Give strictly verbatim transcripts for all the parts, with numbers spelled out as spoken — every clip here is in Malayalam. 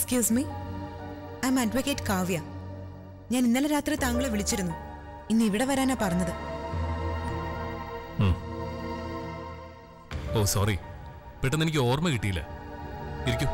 Excuse me, I am advocate Kavya. ഞാൻ ഇന്നലെ രാത്രി താങ്കളെ വിളിച്ചിരുന്നു. ഇന്ന് ഇവിടെ വരാനാ പറഞ്ഞത്. ഓ സോറി, പെട്ടെന്ന് എനിക്ക് ഓർമ്മ കിട്ടിയില്ല. ഇരിക്കൂ.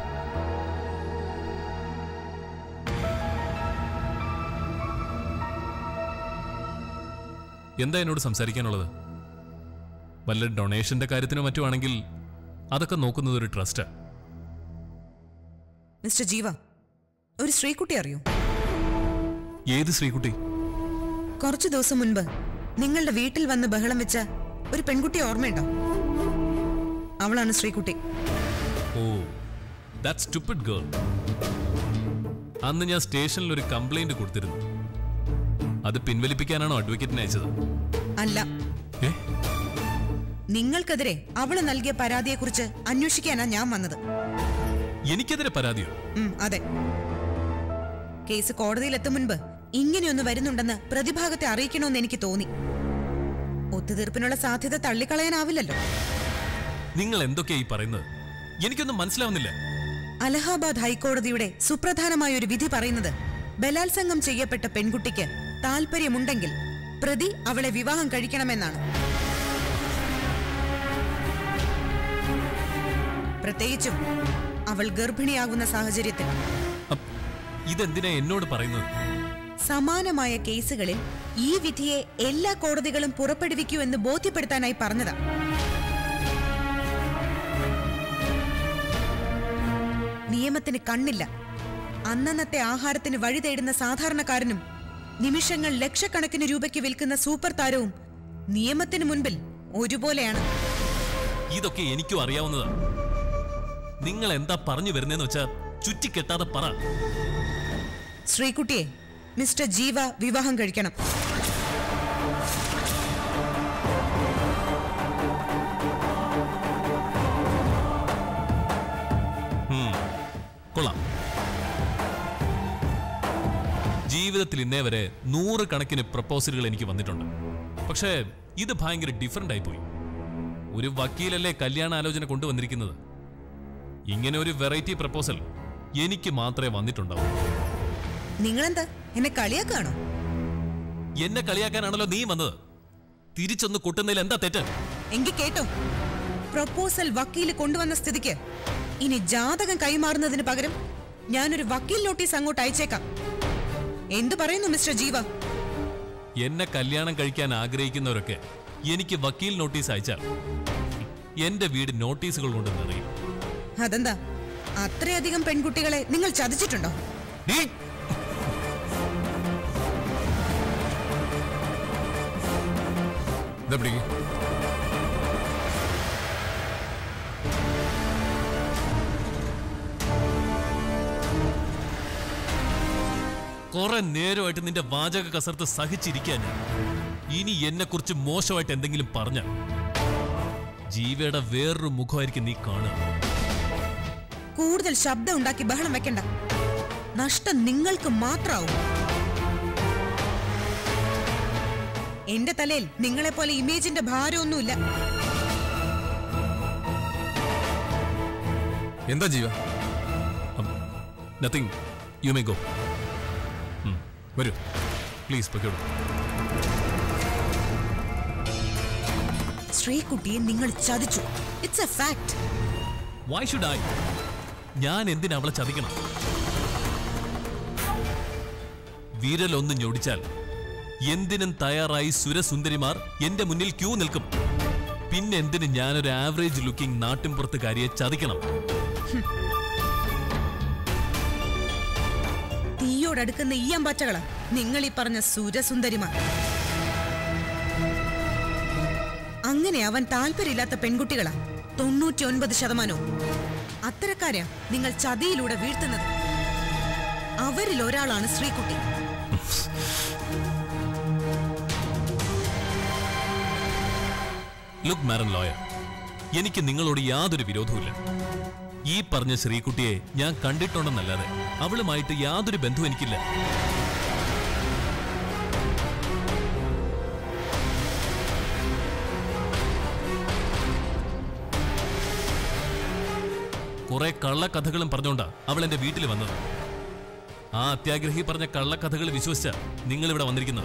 എന്താ എന്നോട് സംസാരിക്കാനുള്ളത്? വല്ല ഡൊണേഷന്റെ കാര്യത്തിനോ മറ്റോ ആണെങ്കിൽ അതൊക്കെ നോക്കുന്നത് ഒരു ട്രസ്റ്റാ. മിസ്റ്റർ ജീവ, ഒരു ശ്രീകുട്ടി അറിയോ? ഏത് ശ്രീകുട്ടി? കുറച്ചു ദിവസം മുൻപ് നിങ്ങളുടെ വീട്ടിൽ വന്ന് ബഹളം വെച്ച ഒരു പെൺകുട്ടിയെ ഓർമ്മയുണ്ടോ? അവളാണ് ശ്രീകുട്ടി. ഓ, ദാറ്റ് സ്റ്റുപ്പിഡ് ഗേൾ. അന്ന് ഞാൻ സ്റ്റേഷനിൽ ഒരു കംപ്ലൈന്റ് കൊടുത്തിരുന്നു. അത് പിൻവലിപ്പിക്കാനാണോ അഡ്വക്കേറ്റിനെ അയച്ചത്? അല്ല, നിങ്ങൾക്കെതിരെ അവള് നൽകിയ പരാതിയെക്കുറിച്ച് അന്വേഷിക്കാനാ ഞാൻ വന്നത്. എനിക്കെതിരെ പരാതിയോ? അതെ. കേസ് കോടതിയിലെത്തും മുൻപ് ഇങ്ങനെയൊന്ന് വരുന്നുണ്ടെന്ന് പ്രതിഭാഗത്തെ അറിയിക്കണമെന്ന് എനിക്ക് തോന്നി. ഒത്തുതീർപ്പിനുള്ള സാധ്യത തള്ളിക്കളയാനാവില്ലല്ലോ. നിങ്ങൾ എന്തൊക്കെയായി പറയുന്നത്? എനിക്കൊന്നും മനസ്സിലാവുന്നില്ല. അലഹാബാദ് ഹൈക്കോടതിയുടെ സുപ്രധാനമായ ഒരു വിധി പറയുന്നത് ബലാത്സംഗം ചെയ്യപ്പെട്ട പെൺകുട്ടിക്ക് താല്പര്യമുണ്ടെങ്കിൽ പ്രതി അവളെ വിവാഹം കഴിക്കണമെന്നാണ്. പ്രത്യേകിച്ചും അവൾ ഗർഭിണിയാകുന്ന സാഹചര്യത്തിൽ. ഇതെന്തിനാ എന്നോട് പറയുന്നത്? സമാനമായ കേസുകളിൽ ഈ വിധിയെ എല്ലാ കോടതികളും പുറപ്പെടുവിക്കൂ എന്ന് ബോധ്യപ്പെടുത്താനായി പറഞ്ഞതാ. നിയമത്തിന് കണ്ണില്ല. അന്നന്നത്തെ ആഹാരത്തിന് വഴി തേടുന്ന സാധാരണക്കാരനും നിമിഷങ്ങൾ ലക്ഷക്കണക്കിന് രൂപയ്ക്ക് വിൽക്കുന്ന സൂപ്പർ താരവും നിയമത്തിന് മുൻപിൽ ഒരുപോലെയാണ്. ഇതൊക്കെ എനിക്കും അറിയാവുന്നതാണ്. നിങ്ങൾ എന്താ പറഞ്ഞു വരുന്നതെന്ന് വെച്ചാ ചുറ്റിക്കെട്ടാതെ പറ. ശ്രീകുട്ടിയെ മിസ്റ്റർ ജീവ വിവാഹം കഴിക്കണം. കൊള്ളാം. ജീവിതത്തിൽ ഇന്നേ വരെ നൂറുകണക്കിന് പ്രപ്പോസലുകൾ എനിക്ക് വന്നിട്ടുണ്ട്. പക്ഷേ ഇത് ഭയങ്കര ഡിഫറന്റ് ആയി പോയി. ഒരു വക്കീലല്ലേ കല്യാണ ആലോചന കൊണ്ടുവന്നിരിക്കുന്നത്. ഇങ്ങനെ ഒരു വെറൈറ്റി പ്രപ്പോസൽ എനിക്ക് മാത്രമേ വന്നിട്ടുണ്ടാവൂ. നിങ്ങളെന്താ എന്നെ കളിയാക്കാണോ? എന്നെ കളിയാക്കാനാണല്ലോ നീ വന്നത്. തിരിച്ചൊന്ന് കൊട്ടുന്നതിൽ എന്താ തെറ്റ്? എങ്കിൽ കേട്ടോ, പ്രപ്പോസൽ വക്കീല് കൊണ്ടുവന്ന സ്ഥിതിക്ക് ഇനി ജാതകം കൈമാറുന്നതിന് പകരം ഞാനൊരു വക്കീൽ നോട്ടീസ് അങ്ങോട്ട് അയച്ചേക്കാം. എന്തു പറയുന്നു മിസ്റ്റർ ജീവ? എന്നെ കല്യാണം കഴിക്കാൻ ആഗ്രഹിക്കുന്നവരൊക്കെ എനിക്ക് വക്കീൽ നോട്ടീസ് അയച്ചാൽ എന്റെ വീട് നോട്ടീസുകൾ കൊണ്ട് നിറയും. അതെന്താ, അത്രയധികം പെൺകുട്ടികളെ നിങ്ങൾ ചതിച്ചിട്ടുണ്ടോ? കുറെ നേരമായിട്ട് നിന്റെ വാചക കസർത്ത് സഹിച്ചിരിക്കാൻ. ഇനി എന്നെ കുറിച്ച് മോശമായിട്ട് എന്തെങ്കിലും പറഞ്ഞ ജീവയുടെ വേറൊരു മുഖമായിരിക്കും നീ കാണുക. കൂടുതൽ ശബ്ദം ഉണ്ടാക്കി ബഹളം വെക്കണ്ട. നഷ്ടം നിങ്ങൾക്ക് മാത്രമാവും. എന്റെ തലയിൽ നിങ്ങളെ പോലെ ഇമേജിന്റെ ഭാരമൊന്നുമില്ല. എന്താ Jeeva? Nothing, you may go. വരൂ പ്ലീസ്, പൊയ്ക്കോളൂ. ശ്രീകുട്ടിയെ നിങ്ങൾ ചതിച്ചു. It's a fact. Why should I? ഞാൻ എന്തിനാ അവളെ ചതിക്കണം? വിരലൊന്ന് ഞൊടിച്ചാൽ എന്തിനും തയ്യാറായി സുരസുന്ദരിമാർ എന്റെ മുന്നിൽ ക്യൂ നിൽക്കും. പിന്നെ എന്തിന് ഞാനൊരു ആവറേജ് ലുക്കിംഗ് നാട്ടിൻപുറത്തുകാരിയെ ചതിക്കണം? തീയോടടുക്കുന്ന ഈയമ്പാറ്റകളാ നിങ്ങൾ ഈ പറഞ്ഞ സുരസുന്ദരിമാർ. അങ്ങനെ അവൻ താല്പര്യമില്ലാത്ത പെൺകുട്ടികളാ തൊണ്ണൂറ്റി ഒൻപത് ശതമാനവും. അത്തരക്കാരാ നിങ്ങൾ ചതിയിലൂടെ വീഴ്ത്തുന്നത്. അവരിൽ ഒരാളാണ് ശ്രീകുട്ടി. ലുക്ക് മാഡം ലോയർ, എനിക്ക് നിങ്ങളോട് യാതൊരു വിരോധവുമില്ല. ഈ പറഞ്ഞ ശ്രീകുട്ടിയെ ഞാൻ കണ്ടിട്ടുണ്ടെന്നല്ലാതെ അവളുമായിട്ട് യാതൊരു ബന്ധവും എനിക്കില്ല. കുറെ കള്ളക്കഥകളും പറഞ്ഞോണ്ടാ അവൾ എന്റെ വീട്ടിൽ വന്നത്. ആ അത്യാഗ്രഹി പറഞ്ഞ കള്ളക്കഥകൾ വിശ്വസിച്ച നിങ്ങൾ ഇവിടെ വന്നിരിക്കുന്നത്.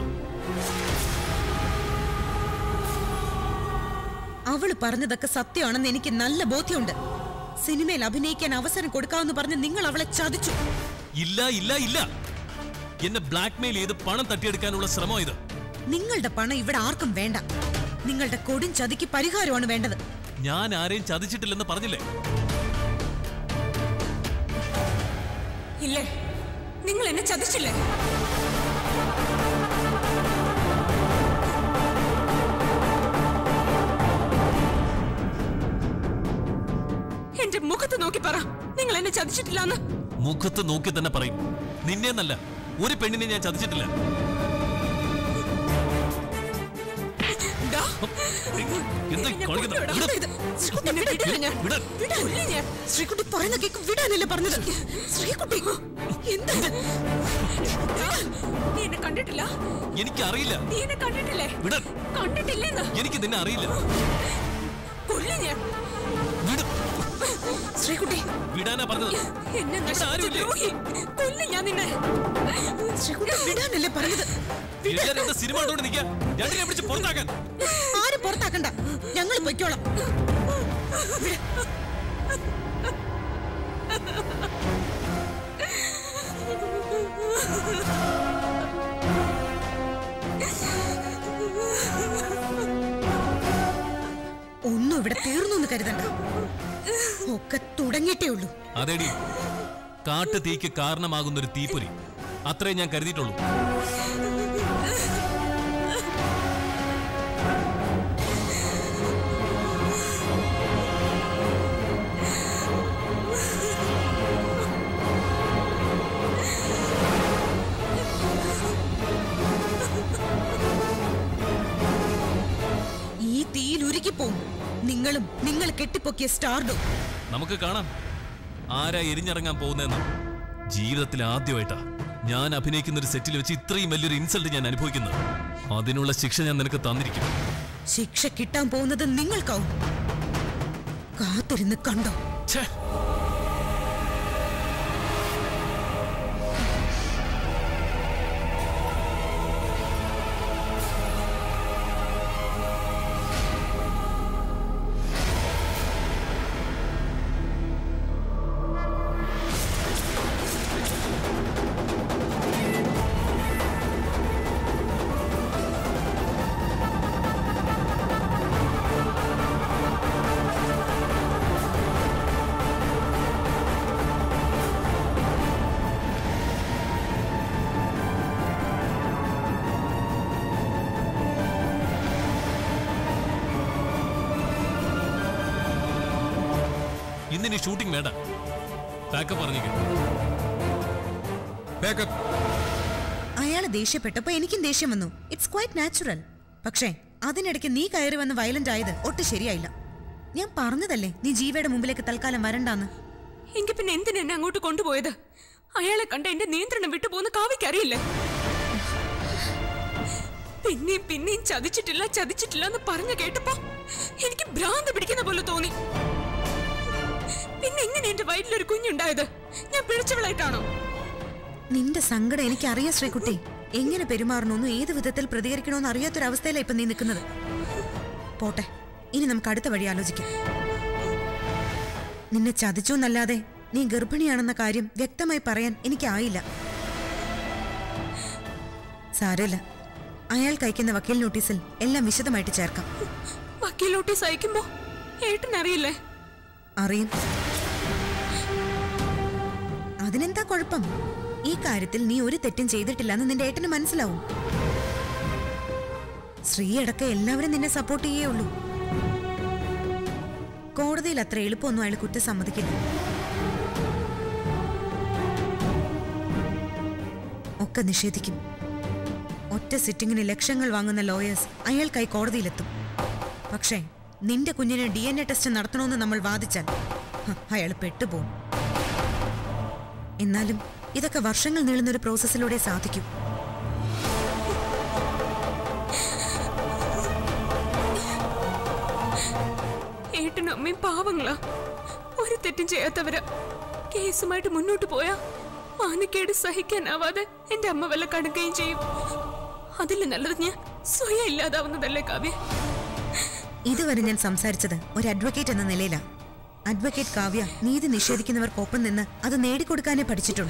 അവള് പറഞ്ഞതൊക്കെ സത്യമാണെന്ന് എനിക്ക് നല്ല ബോധ്യമുണ്ട്. സിനിമയിൽ അഭിനയിക്കാൻ അവസരം കൊടുക്കാമെന്ന് പറഞ്ഞ് നിങ്ങൾ അവളെ ചതിച്ചു. ഇല്ല ഇല്ല ഇല്ല, എന്നെ ബ്ലാക്ക്മെയിൽ ചെയ്ത് പണം തട്ടിയെടുക്കാനുള്ള ശ്രമം ഇത്. നിങ്ങളുടെ പണം ഇവിടെ ആർക്കും വേണ്ട. നിങ്ങളുടെ കൊടും ചതിക്ക് പരിഹാരമാണ് വേണ്ടത്. ഞാൻ ആരെയും ചതിച്ചിട്ടില്ലെന്ന് പറഞ്ഞില്ലേ? ഇല്ലേ, നിങ്ങൾ എന്നെ ചതിച്ചില്ലേ? എന്റെ മുഖത്ത് നോക്കി പറ, നിങ്ങൾ എന്നെ ചതിച്ചിട്ടില്ല. മുഖത്ത് നോക്കി തന്നെ പറയും. നിന്നെന്നല്ല, ഒരു പെണ്ണിനെ ഞാൻ ചതിച്ചിട്ടില്ല. ശ്രീകുട്ടി പറയുന്ന കേക്ക് വിടാനല്ലേ പറഞ്ഞത്? ശ്രീകുട്ടി നീ എന്നെ കണ്ടിട്ടില്ല? എനിക്കറിയില്ല. നീ എന്നെ കണ്ടിട്ടില്ലേ? കണ്ടിട്ടില്ലെന്ന് എനിക്ക് നിന്നെ അറിയില്ല. ശ്രീകുട്ടി വിടാനാ പറഞ്ഞത്. എന്നെ കൊല്ലും ഞാൻ നിന്നെ. ശ്രീകുട്ടി വിടാനല്ലേ പറഞ്ഞത്? സിനിമ കണ്ടോണ്ട് നിൽക്കാൻ രണ്ടിനെ പിടിച്ച് പുറത്താക്കാൻ. ആരും പുറത്താക്കണ്ട, ഞങ്ങൾ പൊയ്ക്കോളാം. ഒന്നും ഇവിടെ തീർന്നു കരുതണ്ട, ഒക്കെ തുടങ്ങിയിട്ടേ ഉള്ളൂ. അതേടി, കാട്ടു തീക്ക് കാരണമാകുന്ന ഒരു തീപ്പൊരി, അത്രേ ഞാൻ കരുതിയിട്ടുള്ളൂ. ഈ തീയിൽ ഉരുകിപ്പോവും നിങ്ങളും നിങ്ങൾ കെട്ടിപ്പൊക്കിയ സ്റ്റാർഡും. നമുക്ക് കാണാം ആരാ എരിഞ്ഞിറങ്ങാൻ പോകുന്നതെന്ന്. ജീവിതത്തിൽ ആദ്യമായിട്ടാ ഞാൻ അഭിനയിക്കുന്ന ഒരു സെറ്റിൽ വെച്ച് ഇത്രയും വലിയൊരു ഇൻസൾട്ട് ഞാൻ അനുഭവിക്കുന്നത്. അതിനുള്ള ശിക്ഷ ഞാൻ നിനക്ക് തന്നിരിക്കും. ശിക്ഷ കിട്ടാൻ പോകുന്നത് നിങ്ങൾക്കാവും. കാത്തിരുന്ന് കണ്ടോ. ഇന്നിനി ഷൂട്ടിംഗ് വേണ്ട, പാക്കപ്പ് പറഞ്ഞേക്കും. അയാള് ദേഷ്യപ്പെട്ടപ്പോ എനിക്കും ദേഷ്യം വന്നു. It's quite natural. പക്ഷേ അതിനിടയ്ക്ക് നീ കയറി വന്ന് വയലന്റ് ആയത് ഒട്ടും ശരിയായില്ല. ഞാൻ പറഞ്ഞതല്ലേ നീ ജീവയുടെ മുമ്പിലേക്ക് തൽക്കാലം വരണ്ടാന്ന്. എങ്കിൽ പിന്നെ എന്തിനാ എന്നെ അങ്ങോട്ട് കൊണ്ടുപോയത്? അയാളെ കണ്ട എന്റെ നിയന്ത്രണം വിട്ടുപോകുന്ന കാവ്യക്കറിയില്ലേ? പിന്നെയും പിന്നെയും ചതിച്ചിട്ടില്ല ചതിച്ചിട്ടില്ല എന്ന് പറഞ്ഞു കേട്ടപ്പോ എനിക്ക് ഭ്രാന്ത് പിടിക്കുന്ന പോലെ തോന്നി. പിന്നെ എങ്ങനെ എന്റെ വയറ്റിലൊരു കുഞ്ഞുണ്ടായത്? ഞാൻ പിഴച്ചവളായിട്ടാണോ? നിന്റെ സങ്കടം എനിക്കറിയാം ശ്രീകുട്ടി. എങ്ങനെ പെരുമാറണമെന്നും ഏത് വിധത്തിൽ പ്രതികരിക്കണമെന്നും അറിയാത്തൊരവസ്ഥയിലാണ് ഇപ്പൊ നീ നിൽക്കുന്നത്. പോട്ടെ, ഇനി നമുക്ക് അടുത്ത വഴി ആലോചിക്കാം. നിന്നെ ചതിച്ചു എന്നല്ലാതെ നീ ഗർഭിണിയാണെന്ന കാര്യം വ്യക്തമായി പറയാൻ എനിക്കായില്ല. സാരമില്ല, അയാൾ അയക്കുന്ന വക്കീൽ നോട്ടീസിൽ എല്ലാം വിശദമായിട്ട് ചേർക്കാം. വക്കീൽ നോട്ടീസ് അയക്കുമ്പോ ഏട്ടനറിയില്ലേ? അറിയും. അതിനെന്താ കുഴപ്പം? ഈ കാര്യത്തിൽ നീ ഒരു തെറ്റും ചെയ്തിട്ടില്ലെന്ന് നിന്റെ ഏട്ടന് മനസ്സിലാവും. ശ്രീയടക്കം എല്ലാവരും നിന്നെ സപ്പോർട്ട് ചെയ്യേ ഉള്ളൂ. കോടതിയിൽ അത്ര എളുപ്പമൊന്നും അയാൾ കുറ്റം സമ്മതിക്കില്ല. ഒക്കെ നിഷേധിക്കും. ഒറ്റ സിറ്റിങ്ങിന് ലക്ഷങ്ങൾ വാങ്ങുന്ന ലോയേഴ്സ് അയാൾക്കായി കോടതിയിലെത്തും. പക്ഷേ നിന്റെ കുഞ്ഞിന് ഡി എൻ എ ടെസ്റ്റ് നടത്തണമെന്ന് നമ്മൾ വാദിച്ചാൽ അയാൾ പെട്ടുപോകും. എന്നാലും ഇതൊക്കെ വർഷങ്ങൾ നീളുന്നൊരു പ്രോസസ്സിലൂടെ സാധിക്കും. ഏട്ടനും അമ്മയും പാവങ്ങളാ. ഒരു തെറ്റും ചെയ്യാത്തവരാ. കേസുമായിട്ട് മുന്നോട്ട് പോയാ മാനക്കേട് സഹിക്കാനാവാതെ എന്റെ അമ്മ വല്ല കടുക്കുകയും ചെയ്യും. അതിൽ നല്ലത് ഞാൻ സ്വയം ഇല്ലാതാവുന്നതല്ലേ കാവ്യ? ഇതുവരെ ഞാൻ സംസാരിച്ചത് ഒരു അഡ്വക്കേറ്റ് എന്ന നിലയിലാ. അഡ്വക്കേറ്റ് കാവ്യ നീതി നിഷേധിക്കുന്നവർക്കൊപ്പം നിന്ന് അത് നേടിക്കൊടുക്കാനേ പഠിച്ചിട്ടുണ്ട്.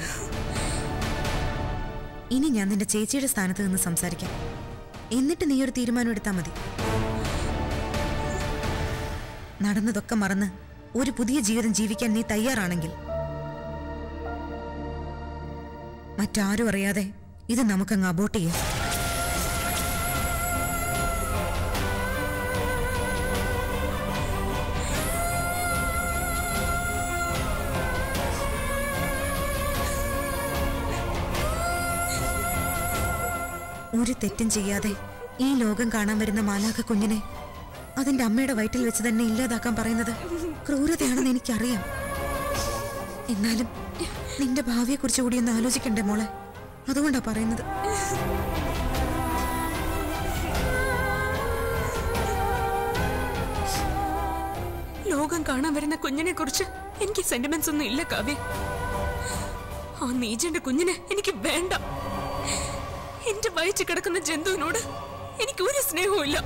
ഇനി ഞാൻ നിന്റെ ചേച്ചിയുടെ സ്ഥാനത്ത് നിന്ന് സംസാരിക്കാം. എന്നിട്ട് നീ ഒരു തീരുമാനം എടുത്താൽ മതി. നടന്നതൊക്കെ മറന്ന് ഒരു പുതിയ ജീവിതം ജീവിക്കാൻ നീ തയ്യാറാണെങ്കിൽ മറ്റാരും അറിയാതെ ഇത് നമുക്കങ്ങ് അബോട്ട് ചെയ്യാം. ഒരു തെറ്റും ചെയ്യാതെ ഈ ലോകം കാണാൻ വരുന്ന മാലാഖ കുഞ്ഞിനെ അതിന്റെ അമ്മയുടെ വയറ്റിൽ വെച്ച് തന്നെ ഇല്ലാതാക്കാൻ പറയുന്നത് ക്രൂരതയാണെന്ന് എനിക്കറിയാം. എന്നാലും നിന്റെ ഭാവിയെക്കുറിച്ച് കൂടി ഒന്ന് ആലോചിക്കണ്ടേ മോളെ? അതുകൊണ്ടാ പറയുന്നത്. ലോകം കാണാൻ വരുന്ന കുഞ്ഞിനെ കുറിച്ച് എനിക്ക് സെന്റിമെന്റ്സ് ഒന്നും ഇല്ല കാവ്യ. ആ നീജന്റെ കുഞ്ഞിനെ എനിക്ക് വേണ്ട. എന്റെ വയറ്റിൽ കിടക്കുന്ന ജന്തുവിനോട് എനിക്ക് ഒരു സ്നേഹവും ഇല്ല.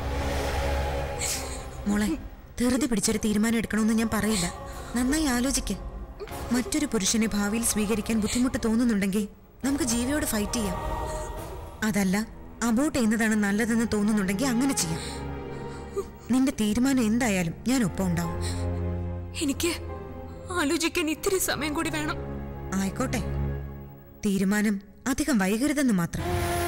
മോളെ, ധൃതി പിടിച്ചൊരു തീരുമാനം എടുക്കണമെന്ന് ഞാൻ പറയില്ല. നന്നായി ആലോചിക്ക്. മറ്റൊരു പുരുഷനെ ഭാവിയിൽ സ്വീകരിക്കാൻ ബുദ്ധിമുട്ട് തോന്നുന്നുണ്ടെങ്കിൽ നമുക്ക് ജീവയോട് ഫൈറ്റ് ചെയ്യാം. അതല്ല, അബോട്ട് ചെയ്യുന്നതാണ് നല്ലതെന്ന് തോന്നുന്നുണ്ടെങ്കിൽ അങ്ങനെ ചെയ്യാം. നിന്റെ തീരുമാനം എന്തായാലും ഞാൻ ഒപ്പം ഉണ്ടാവും. എനിക്ക് ആലോചിക്കാൻ ഇത്തിരി സമയം കൂടി വേണം. ആയിക്കോട്ടെ, തീരുമാനം അധികം വൈകരുതെന്ന് മാത്രം.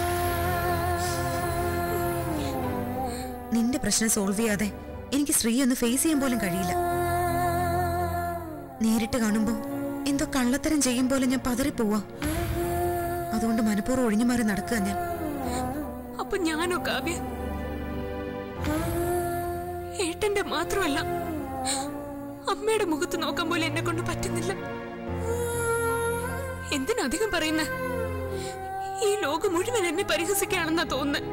നിന്റെ പ്രശ്നം സോൾവ് ചെയ്യാതെ എനിക്ക് ശ്രീ ഒന്ന് ഫേസ് ചെയ്യാൻ പോലും കഴിയില്ല. നേരിട്ട് കാണുമ്പോ എന്തോ കള്ളത്തരം ചെയ്യും പോലെ ഞാൻ പതറിപ്പോവാ. അതുകൊണ്ട് മനഃപൂർവ്വം ഒഴിഞ്ഞു മാറി നടക്കുക ഞാൻ. അപ്പൊ ഞാനോ കാവ്യ? ഏട്ടന്റെ മാത്രമല്ല, അമ്മയുടെ മുഖത്ത് നോക്കാൻ പോലും എന്നെ കൊണ്ട് പറ്റുന്നില്ല. എന്തിനധികം പറയുന്നേ? ഈ ലോകം മുഴുവൻ എന്നെ പരിഹസിക്കുകയാണെന്നാ തോന്നുന്നത്.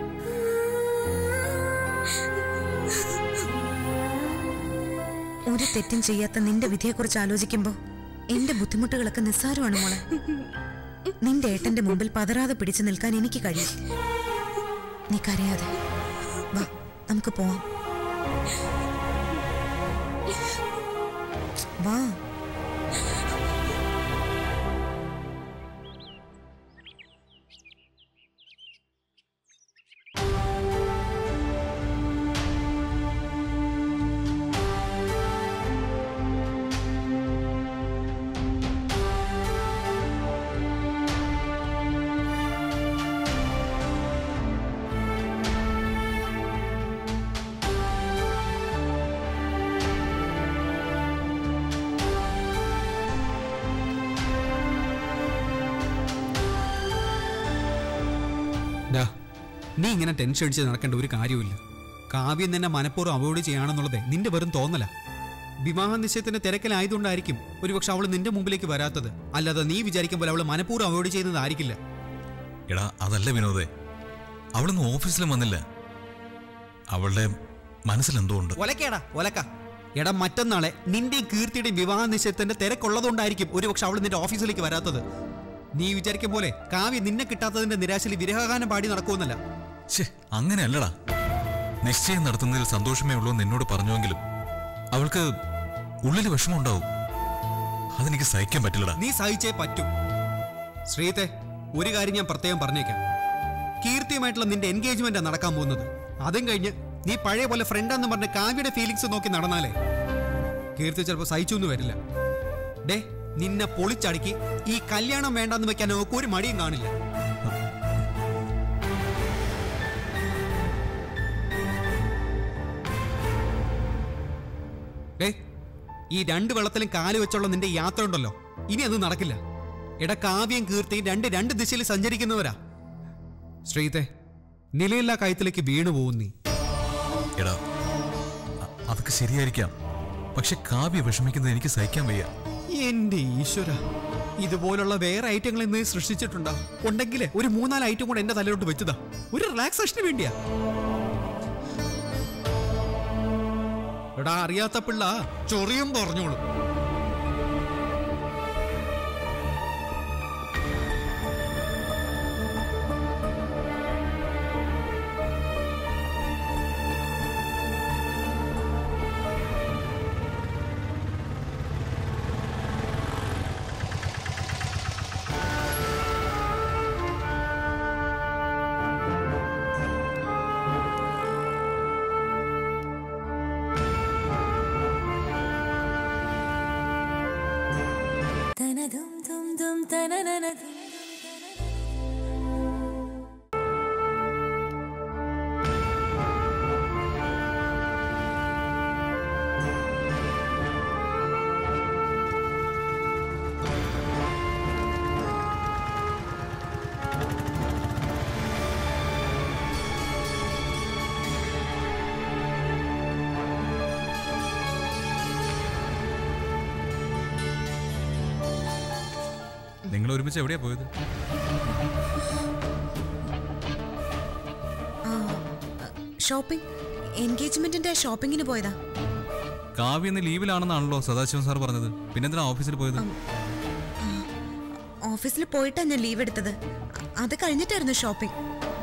ഒരു തെറ്റും ചെയ്യാത്ത നിന്റെ വിധിയെക്കുറിച്ച് ആലോചിക്കുമ്പോ എന്റെ ബുദ്ധിമുട്ടുകളൊക്കെ നിസ്സാരമാണ് മോളെ. നിന്റെ ഏട്ടന്റെ മുമ്പിൽ പതറാതെ പിടിച്ചു നിൽക്കാൻ എനിക്ക് കഴിയും. നീ കരയാതെ വാ, നമുക്ക് പോവാം. വാ. നീ ഇങ്ങനെ ടെൻഷൻ അടിച്ച് നടക്കേണ്ട ഒരു കാര്യമില്ല. കാവ്യം തന്നെ മനഃപൂർവ്വം അവോയ്ഡ് ചെയ്യാണെന്നുള്ളത് നിന്റെ വെറും തോന്നല. വിവാഹ നിശ്ചയത്തിന്റെ തിരക്കിലായതുകൊണ്ടായിരിക്കും ഒരുപക്ഷെ അവൾ നിന്റെ മുമ്പിലേക്ക് വരാത്തത്. അല്ലാതെ നീ വിചാരിക്കുമ്പോൾ അവൾ മനഃപൂർവ്വം അവോയ്ഡ് ചെയ്യുന്നതായിരിക്കില്ല. എടാ, അതല്ല വിനോദേ, അവളൊന്നും ഓഫീസിലും വന്നില്ല. അവളുടെ മനസ്സിലെന്തോ ഉണ്ട്. ഒലക്കേടാ ഒലക്ക. എടാ, മറ്റന്നാളെ നിന്റെയും കീർത്തിയുടെയും വിവാഹ നിശ്ചയത്തിന്റെ തിരക്കുള്ളതുകൊണ്ടായിരിക്കും ഒരുപക്ഷെ അവൾ നിന്റെ ഓഫീസിലേക്ക് വരാത്തത്. നീ വിചാരിക്കും പോലെ കാവ്യ നിന്നെ കിട്ടാത്തതിന്റെ നിരാശയിൽ വിരഹഗാനം പാടി നടക്കുമെന്നല്ല. അങ്ങനെയല്ലടാ. നിശ്ചയം നടത്തുന്നതിൽ സന്തോഷമേ ഉള്ളൂ എന്നോട് പറഞ്ഞുവെങ്കിലും അവൾക്ക് ഉള്ളിൽ വിഷമം ഉണ്ടാവും. അതെനിക്ക് സഹിക്കാൻ പറ്റില്ലടാ. നീ സഹിച്ചേ പറ്റൂ. ശ്രീത്തെ, ഒരു കാര്യം ഞാൻ പ്രത്യേകം പറഞ്ഞേക്കാം. കീർത്തിയുമായിട്ടുള്ള നിന്റെ എൻഗേജ്മെന്റാ നടക്കാൻ പോകുന്നത്. അതും കഴിഞ്ഞ് നീ പഴയ പോലെ ഫ്രണ്ടാന്ന് പറഞ്ഞ കാവ്യയുടെ ഫീലിങ്സ് നോക്കി നടന്നാലേ കീർത്തി ചിലപ്പോൾ സഹിച്ചൊന്നും വരില്ല. ഡേ, നിന്നെ പൊളിച്ചടുക്കി ഈ കല്യാണം വേണ്ടെന്ന് വെക്കാൻ നമുക്ക് ഒരു മടിയും കാണില്ല. ഡേ, ഈ രണ്ട് വെള്ളത്തിലും കാല് വെച്ചുള്ള നിന്റെ യാത്ര ഉണ്ടല്ലോ, ഇനി അത് നടക്കില്ല. എടാ, കാവ്യം കീർത്തിയും രണ്ട് രണ്ട് ദിശയിൽ സഞ്ചരിക്കുന്നവരാ. ശ്രീത്തെ, നിലയില്ലാ കയത്തിലേക്ക് വീണു പോകും നീ. എടാ, അതൊക്കെ ശരിയായിരിക്കാം. പക്ഷെ കാവ്യ വിഷമിക്കുന്നത് എനിക്ക് സഹിക്കാൻ വയ്യ. എന്റെ ഈശ്വര, ഇതുപോലുള്ള വേറെ ഐറ്റങ്ങൾ ഇന്ന് സൃഷ്ടിച്ചിട്ടുണ്ടോ? ഉണ്ടെങ്കിലേ ഒരു മൂന്നാല് ഐറ്റം കൂടെ എന്റെ തലയിലോട്ട് വെച്ചതാ, ഒരു റിലാക്സേഷന് വേണ്ടിയാ. എടാ, അറിയാത്ത പിള്ള ചൊറിയും പറഞ്ഞോളൂ. നിങ്ങൾ ഒരുമിച്ച് എവിടെയാ പോയത്? ഷോപ്പിംഗ്, എൻഗേജ്മെന്റിന്റെ ഷോപ്പിങ്ങിന് പോയതാ. കാവ്യ ഇന്ന് ലീവിലാണെന്നാണല്ലോ സദാശിവൻ സാർ പറഞ്ഞത്. പിന്നെന്തിനാ ഓഫീസിൽ പോയത്? ഓഫീസിൽ പോയിട്ടാ ഞാൻ ലീവ് എടുത്തത്. അത് കഴിഞ്ഞിട്ടായിരുന്നു ഷോപ്പിംഗ്.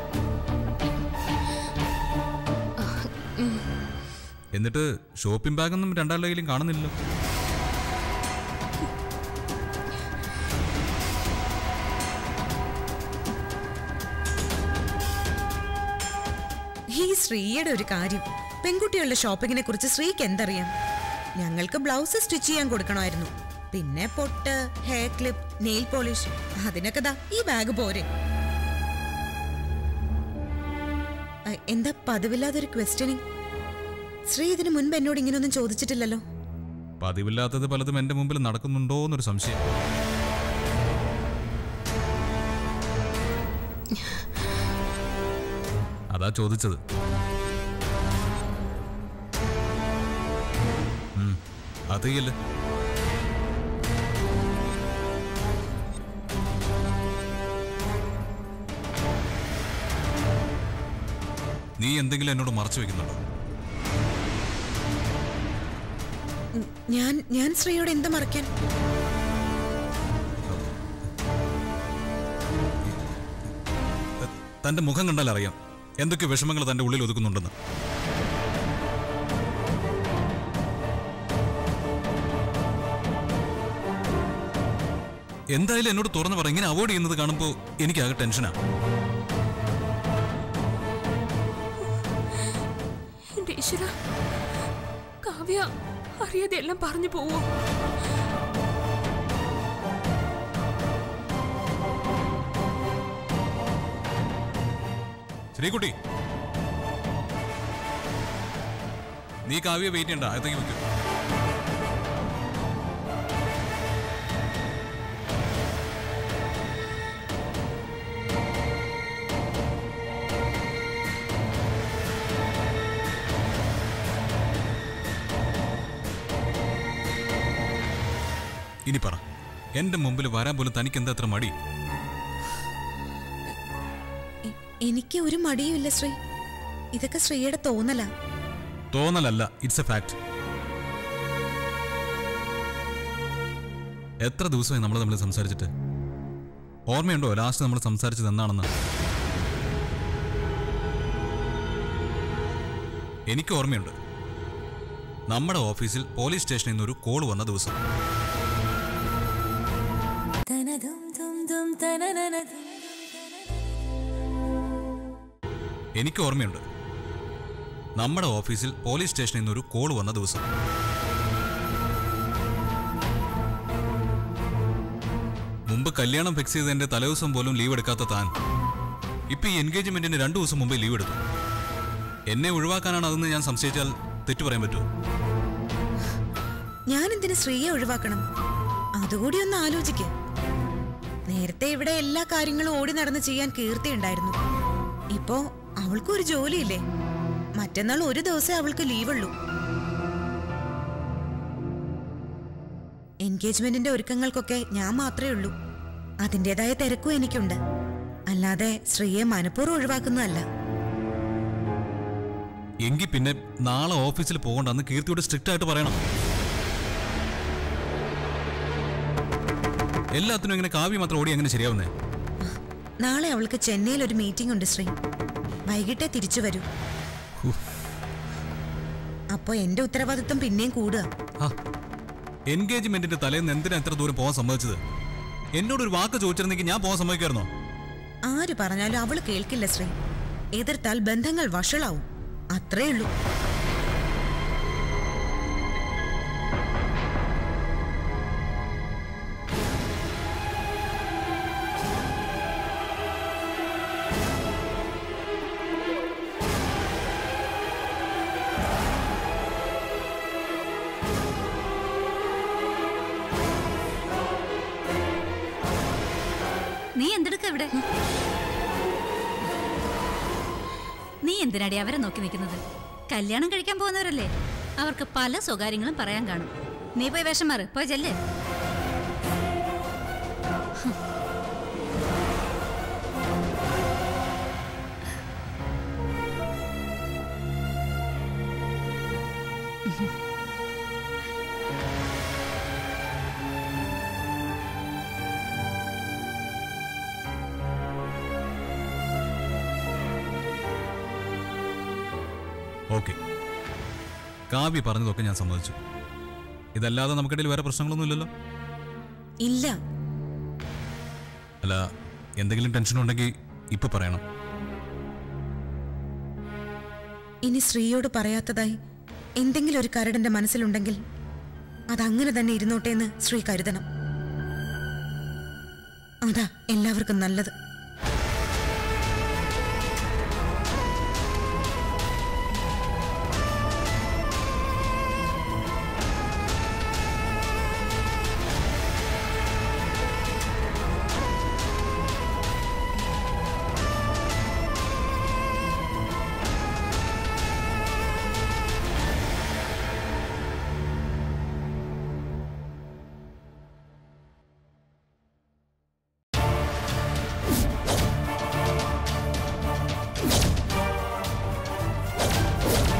എന്നിട്ട് ഷോപ്പിംഗ് ബാഗൊന്നും രണ്ടാളുടെ കയ്യിലും കാണുന്നില്ലല്ലോ. ഈ ശ്രീയുടെ ഒരു കാര്യം, പെൺകുട്ടികളുടെ ഷോപ്പിങ്ങിനെ കുറിച്ച് ശ്രീക്ക് എന്തറിയാം? ഞങ്ങൾക്ക് ബ്ലൗസ് സ്റ്റിച്ച് ചെയ്യാൻ കൊടുക്കണമായിരുന്നു. പിന്നെ പൊട്ട്, ഹെയർ ക്ലിപ്പ്, നെയിൽ പോളിഷ്, അതിനൊക്കെ ദാ ഈ ബാഗ് പോരെ. എന്താ പതിവില്ലാതൊരു ക്വസ്റ്റ്യനിങ്? ശ്രീ ഇതിനു മുൻപ് എന്നോട് ഇങ്ങനെയൊന്നും ചോദിച്ചിട്ടില്ലല്ലോ. പതിവില്ലാത്തത് പലതും എന്റെ മുമ്പിൽ നടക്കുന്നുണ്ടോ എന്നൊരു സംശയം. അതാ ചോദിച്ചത്. അതേയല്ലേ നീ എന്തെങ്കിലും എന്നോട് മറച്ചു വെക്കുന്നുണ്ടോ? ഞാൻ ഞാൻ ശ്രീയോട് എന്ത് മറക്കാൻ? തന്റെ മുഖം കണ്ടാൽ അറിയാം എന്തൊക്കെ വിഷമങ്ങൾ തന്റെ ഉള്ളിൽ ഒതുക്കുന്നുണ്ടെന്ന്. എന്തായാലും എന്നോട് തുറന്നു പറ. ഇങ്ങനെ അവോയ്ഡ് ചെയ്യുന്നത് കാണുമ്പോൾ എനിക്കാകെ ടെൻഷനാ. എന്റെ ഈശ്വര, കാവ്യ അറിയാതെ എല്ലാം പറഞ്ഞു പോവോ? ശ്രീകുട്ടി, നീ കാവ്യ വെയിറ്റ് ചെയ്യണ്ട, അകത്തേക്ക് വെക്കൂ. ഇനി പറ, എന്റെ മുമ്പിൽ വരാൻ പോലും തനിക്ക് എന്താ അത്ര മടി? എനിക്ക് ഒരു മടിയുമില്ല ശ്രീ. ഇതൊക്കെ ശ്രീയുടെ തോന്നലാ. തോന്നലല്ല, ഇറ്റ്സ് എ ഫാക്ട്. എത്ര ദിവസമായി നമ്മൾ തമ്മിൽ സംസാരിച്ചിട്ട്? ഓർമ്മയുണ്ടോ ലാസ്റ്റ് നമ്മൾ സംസാരിച്ചത് എന്താണെന്ന്? എനിക്ക് ഓർമ്മയുണ്ട്. നമ്മുടെ ഓഫീസിൽ പോലീസ് സ്റ്റേഷനിൽ നിന്നൊരു കോൾ വന്ന ദിവസം. എനിക്ക് ഓർമ്മയുണ്ട്. നമ്മുടെ ഓഫീസിൽ പോലീസ് സ്റ്റേഷനിൽ നിന്നൊരു കോൾ വന്ന ദിവസം. മുമ്പ് കല്യാണം ഫിക്സ് ചെയ്തതിന്റെ തലേദിവസം പോലും ലീവ് എടുക്കാത്ത താൻ ഇപ്പൊ ഈ എൻഗേജ്മെന്റിന് രണ്ടു ദിവസം മുമ്പേ ലീവ് എടുത്തു. എന്നെ ഒഴിവാക്കാനാണ് അതെന്ന് ഞാൻ സംശയിച്ചാൽ തെറ്റു പറയാൻ പറ്റുമോ? ഞാൻ എന്തിനു ശ്രീയെ ഒഴിവാക്കണം? അതുകൂടി ഒന്ന് ആലോചിക്ക. നേരത്തെ ഇവിടെ എല്ലാ കാര്യങ്ങളും ഓടി നടന്ന് ചെയ്യാൻ കീർത്തി ഉണ്ടായിരുന്നു. ഇപ്പോ അവൾക്കും ഒരു ജോലിയില്ലേ? മറ്റന്നാൾ ഒരു ദിവസം അവൾക്ക് ലീവുള്ളൂ. എൻഗേജ്മെന്റിന്റെ ഒരുക്കങ്ങൾക്കൊക്കെ ഞാൻ മാത്രമേ ഉള്ളൂ. അതിൻ്റെതായ തിരക്കും എനിക്കുണ്ട്. അല്ലാതെ ശ്രീയെ മനഃപൂർവ്വം ഒഴിവാക്കുന്നതല്ല. എങ്കിൽ പിന്നെ നാളെ ഓഫീസിൽ പോകണ്ടെന്ന് കീർത്തിയോട് സ്ട്രിക്റ്റ് ആയിട്ട് പറയണം. എല്ലാത്തിനും ഇങ്ങനെ കാവ്യ മാത്രം ഓടി എങ്ങനെ ശരിയാവുന്നേ? നാളെ അവൾക്ക് ചെന്നൈയിൽ ഒരു മീറ്റിംഗ് ഉണ്ട് ശ്രീ. വൈകിട്ടേ തിരിച്ചു വരൂ. അപ്പൊ എന്റെ ഉത്തരവാദിത്വം പിന്നെയും കൂടുക. എൻഗേജ്മെന്റിന്റെ തലേന്ന് എന്തിനാ എത്ര ദൂരം പോകാൻ സമ്മതിച്ചത്? എന്നോടൊരു വാക്ക് ചോദിച്ചിരുന്നെങ്കിൽ ഞാൻ പോകാൻ സമ്മതിക്കായിരുന്നോ? ആര് പറഞ്ഞാലും അവള് കേൾക്കില്ല ശ്രീ. എതിർത്താൽ ബന്ധങ്ങൾ വഷളാവും. അത്രേ ഉള്ളൂ. എവിടെ? നീ എന്തിനാടി അവരെ നോക്കി നിൽക്കുന്നത്? കല്യാണം കഴിക്കാൻ പോകുന്നവരല്ലേ, അവർക്ക് പല സ്വകാര്യങ്ങളും പറയാൻ കാണും. നീ പോയി വേഷം മാറ്, പോയി ചെല്ലേ. ഓക്കെ, കാവ്യ പറഞ്ഞതൊക്കെ ഞാൻ സമ്മതിച്ചു. ഇതല്ലാതെ നമുക്കിടയിൽ വേറെ പ്രശ്നങ്ങളൊന്നും ഇല്ലല്ലോ? ഇല്ല. അല്ല, എന്തെങ്കിലും ടെൻഷൻ ഉണ്ടെങ്കിൽ ഇപ്പൊ പറയണം. ഇനി ശ്രീയോട് പറയാത്തതായി എന്തെങ്കിലും ഒരു കരടന്റെ മനസ്സിലുണ്ടെങ്കിൽ അതങ്ങനെ തന്നെ ഇരുന്നോട്ടെ എന്ന് ശ്രീ കരുതണം. അതാ എല്ലാവർക്കും നല്ലത്.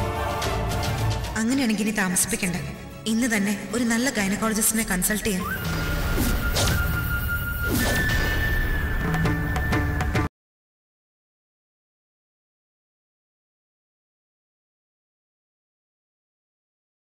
അങ്ങനെയാണെങ്കിൽ ഇനി താമസിപ്പിക്കണ്ട. ഇന്ന് തന്നെ ഒരു നല്ല ഗൈനക്കോളജിസ്റ്റിനെ കൺസൾട്ട് ചെയ്യാം.